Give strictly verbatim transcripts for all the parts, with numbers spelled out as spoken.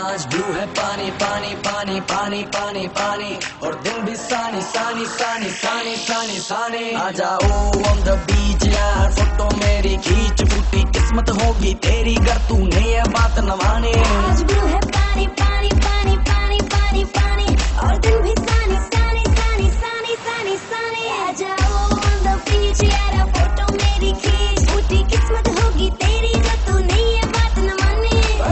आज ब्लू है पानी पानी पानी पानी पानी पानी और दिन भी सानी सानी सानी सानी सानी सानी। आ जाओ ऑन द बीच यार, फोटो मेरी खींच, फूटी किस्मत होगी तेरी गर तूने ये बात न माने। आज ब्लू है पानी पानी पानी पानी पानी पानी और दिन भी सानी सानी सानी सानी सानी सानी। आ जाओ ऑन द बीच यार, फोटो मेरी खींच, फूटी किस्मत होगी तेरी गर तूने ये बात न माने।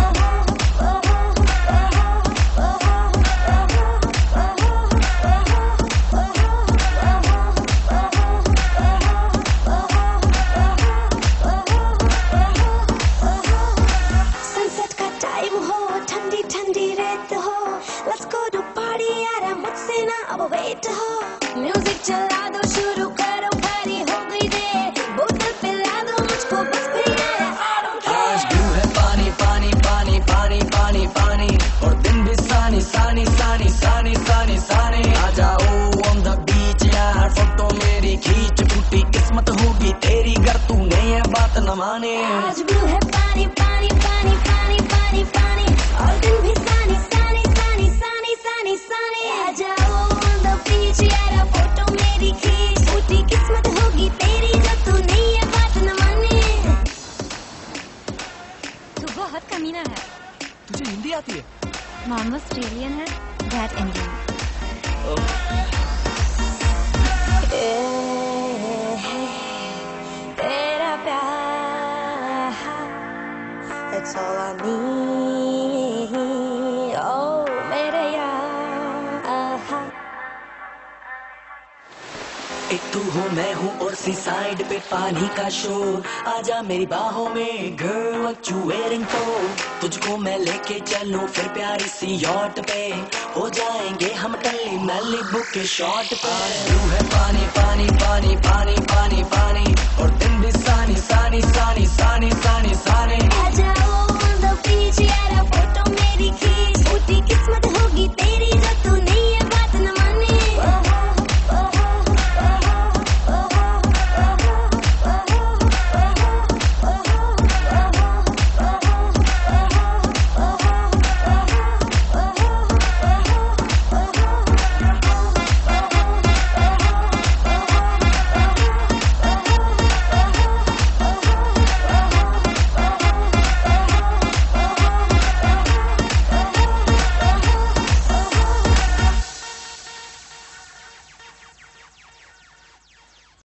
ठंडी ठंडी रेत हो, let's go to party यार, मुझसे ना अब वेट हो। म्यूजिक चला दो, शुरू करो पारी, हो गई देर, बोतल पिला दो मुझको बस भी यार, I don't care। आज ब्लू है पानी पानी पानी पानी पानी पानी और दिन भी सानी सानी सानी सानी सानी सानी। आ जाओ ऑन द बीच यार, फोटो मेरी खींच, फूटी किस्मत होगी तेरी गर तूने ये बात न माने। आज ब्लू है पानी पानी पानी पानी पानी पानी और दिन भी सानी सानी सानी सानी सानी सानी। आ जाओ ऑन द बीच यार, फोटो मेरी खींच, फूटी किस्मत होगी तेरी जब तूने ये बात न माने। तू बहुत कमीना है। तुझे हिंदी आती है? मॉम ऑस्ट्रेलियन है, डैड इंडियन। तेरा प्यार It's all I need, oh मेरे यार। एक तू हो मैं हूँ और सी साइड पे पानी का शोर, आजा मेरी बाहों में girl what you wearing for. तुझको मैं लेके चलूं फिर प्यारी सी यॉट पे, हो जाएंगे हम टल्ली मैलिबू के शॉट पे। ब्लू है पानी पानी पानी पानी पानी पानी और दिन भी सानी सानी सानी सानी सानी सानी।